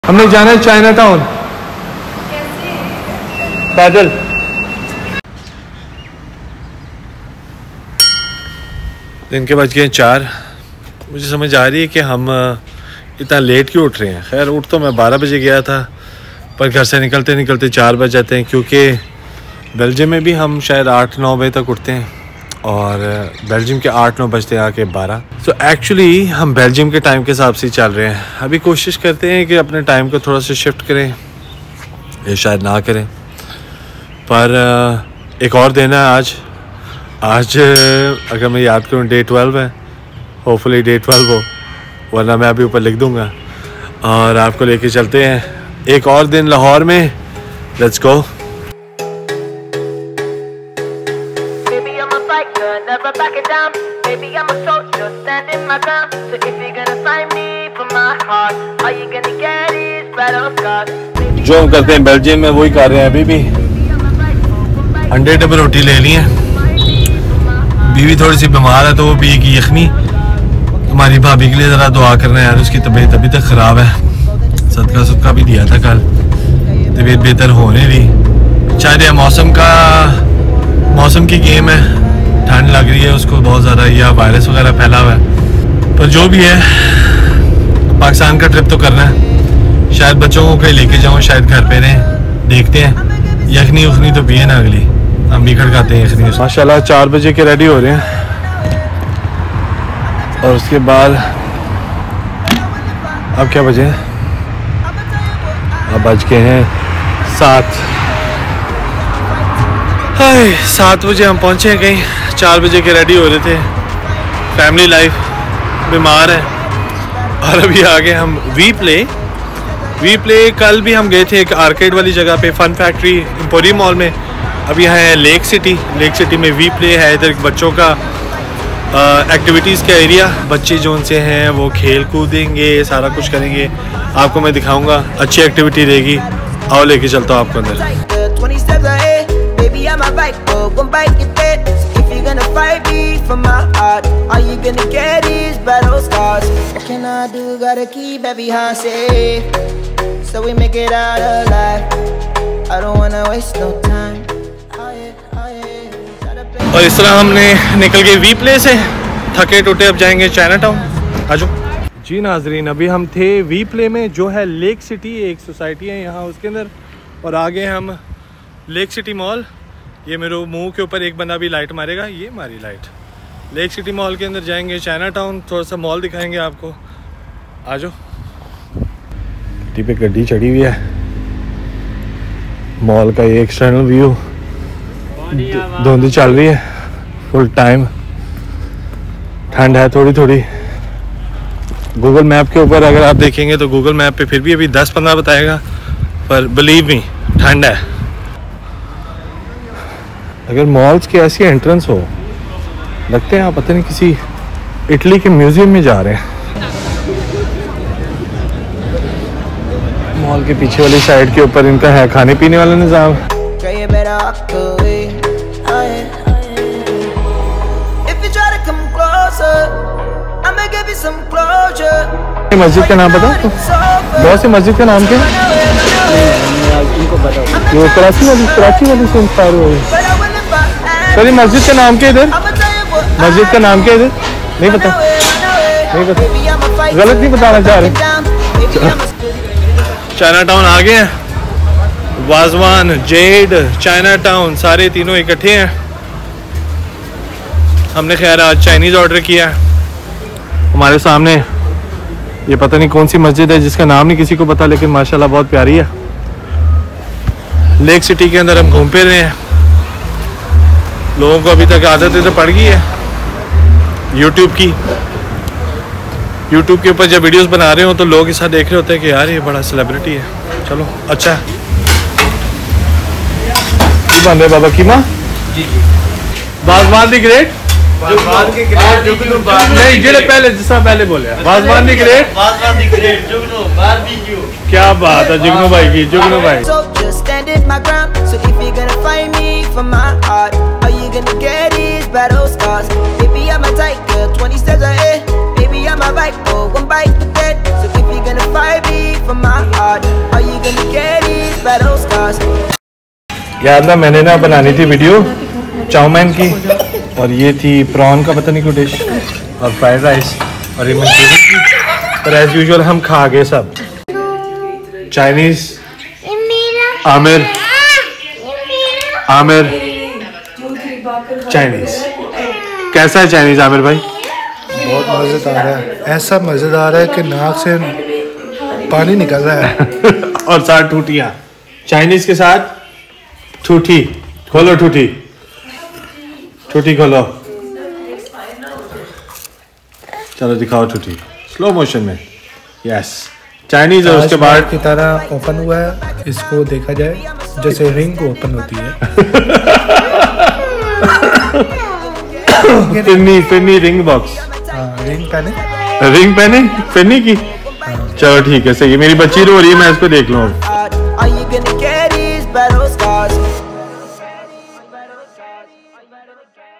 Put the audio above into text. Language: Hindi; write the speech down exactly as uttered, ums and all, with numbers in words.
हमने जाना है चाइना टाउन पैदल। दिन के बज गए चार। मुझे समझ आ रही है कि हम इतना लेट क्यों उठ रहे हैं। खैर उठ तो मैं बारह बजे गया था, पर घर से निकलते निकलते चार बज जाते हैं, क्योंकि बेल्जियम में भी हम शायद आठ नौ बजे तक उठते हैं और बेल्जियम के आठ नौ बजते हैं आके बारह। सो एक्चुअली हम बेल्जियम के टाइम के हिसाब से ही चल रहे हैं। अभी कोशिश करते हैं कि अपने टाइम को थोड़ा सा शिफ्ट करें, ये शायद ना करें, पर एक और दिन है आज। आज अगर मैं याद करूँ डे ट्वेल्व है, होपफुली डे ट्वेल्व हो, वरना मैं अभी ऊपर लिख दूँगा और आपको लेके चलते हैं एक और दिन लाहौर में। Let's go. Never back it down, baby I'm a soldier, standing my ground. So if you're gonna find me for my heart, all you're gonna get is battle scars. जो हम करते हैं बेल्जियम में वही कर रहे हैं अभी भी। अंडे डबल रोटी ले ली है। बीवी थोड़ी सी बीमार है तो वो पिएगी यखनी। हमारी भाभी के लिए ज़रा दुआ करना है यार, उसकी तबीयत अभी तक ख़राब है। सदका सदका भी दिया था कल, तबीयत बेहतर होने दी। शायद यह मौसम का मौसम की गेम है, ठंड लग रही है उसको बहुत ज़्यादा, या वायरस वगैरह फैला हुआ है। पर जो भी है, पाकिस्तान का ट्रिप तो करना है। शायद बच्चों को कहीं लेके जाऊँ, शायद घर पे रहें, देखते हैं। यखनी उखनी तो पिए ना अगली, हम भी खड़काते हैं यखनी। माशाल्लाह चार बजे के रेडी हो रहे हैं और उसके बाद अब क्या बजे हैं? अब बज के हैं सात। हाय सात बजे हम पहुँचे हैं कहीं, चार बजे के रेडी हो रहे थे। फैमिली लाइफ, बीमार है और अभी आ गए हम वी प्ले। वी प्ले कल भी हम गए थे एक आर्केड वाली जगह पे, फन फैक्ट्री एम्पोरियम मॉल में। अब यहाँ है लेक सिटी। लेक सिटी में वी प्ले है, इधर बच्चों का एक्टिविटीज़ का एरिया। बच्चे जो उनसे हैं वो खेल कूदेंगे, सारा कुछ करेंगे, आपको मैं दिखाऊंगा। अच्छी एक्टिविटी रहेगी, आओ लेके चलता हूँ आपको अंदर। I'm a bike, oh, one bike get dead. So if you're gonna fight me for my heart, all you're gonna get is battle scars. What can I do? Gotta keep every heart safe, so we make it out alive. I don't wanna waste no time. Oh yeah, oh yeah. और इस तरह हमने निकल गए वी प्ले से, थके टूटे। अब जाएंगे चाइना टाउन। आजो जी नाजरीन, अभी हम थे वी प्ले में, जो है लेक सिटी, एक सोसाइटी है यहाँ उसके अंदर। और आगे हम लेक सिटी मॉल। ये मेरे मुंह के ऊपर एक बंदा भी लाइट मारेगा, ये हमारी लाइट। लेक सिटी मॉल के अंदर जाएंगे, चाइना टाउन, थोड़ा सा मॉल दिखाएंगे आपको। आ जाओ। गड्डी पे गड्डी चढ़ी हुई है। मॉल का ये एक्सटर्नल व्यू, धुंध चल रही है फुल टाइम, ठंड है थोड़ी थोड़ी। गूगल मैप के ऊपर अगर आप देखेंगे तो गूगल मैप पे फिर भी अभी दस पंद्रह बताएगा, पर बिलीव मी ठंड है। अगर मॉल्स की ऐसी एंट्रेंस हो, लगते हैं आप पता नहीं किसी इटली के म्यूजियम में जा रहे हैं। मॉल के पीछे वाली साइड के ऊपर इनका है खाने पीने वाला निज़ाम। मस्जिद का नाम पता? बहुत सी मस्जिद का नाम क्या है? वो कराची वाली कराची वाली से इंस्पायर हुए। सॉरी मस्जिद का नाम क्या इधर? मस्जिद का नाम क्या इधर? नहीं पता, नहीं पता, गलत नहीं बताना चाह रहे। चाइना टाउन आ गए हैं। वाजवान, जेड, चाइना टाउन सारे तीनों इकट्ठे हैं। हमने खैर आज चाइनीज़ ऑर्डर किया है। हमारे सामने ये पता नहीं कौन सी मस्जिद है जिसका नाम नहीं किसी को पता, लेकिन माशाल्लाह बहुत प्यारी है। लेक सिटी के अंदर हम घूम फिर रहे हैं। लोगों को अभी तक आदत तो पड़ गई है यूट्यूब की। यूट्यूब के ऊपर जब वीडियोस बना रहे हो तो लोग ऐसा देख रहे होते हैं कि यार ये बड़ा सेलिब्रिटी है। चलो अच्छा है। बन रहे बाबा कीमा जी जी वाजवान दी ग्रेट वाजवान की ग्रेट जुगनू नहीं जेड़े पहले जिस पहले बोले Wazwan the great Wazwan the great Jugnu barbecue. क्या बात है जुगनू भाई की, जुगनू भाई। Gonna get is battle scars. Baby, I'm a tiger, twenty steps ahead. Baby, I'm a bike, oh, one bite to dead. So if you're gonna fight me for my heart, heart? Are you gonna get these battle scars? याद ना मैंने ना बनानी थी वीडियो चाउमीन की और ये थी प्रॉन का पता नहीं क्यों डिश और फ्राइड राइस और ये मंचूरियन की, पर एज यूजुअल हम खा गए सब। चाइनीज आमिर आमिर चाइनीज कैसा है चाइनीज आमिर भाई? बहुत मज़ेदार है, ऐसा मज़ेदार है कि नाक से पानी निकल रहा है। और साथ ठूठियाँ चाइनीज के साथ ठूठी खोलो, ठूठी ठूठी खोलो, चलो दिखाओ ठूठी स्लो मोशन में। यस चाइनीज और उसके बाद की तरह ओपन हुआ है, इसको देखा जाए जैसे रिंग ओपन होती है। फिन्नी फिन्नी रिंग बॉक्स, हाँ रिंग पहने रिंग पहने फिन्नी की। चलो ठीक है सही है, मेरी बच्ची रो रही है, मैं इसको देख लूँ। Are you gonna get these battle scars?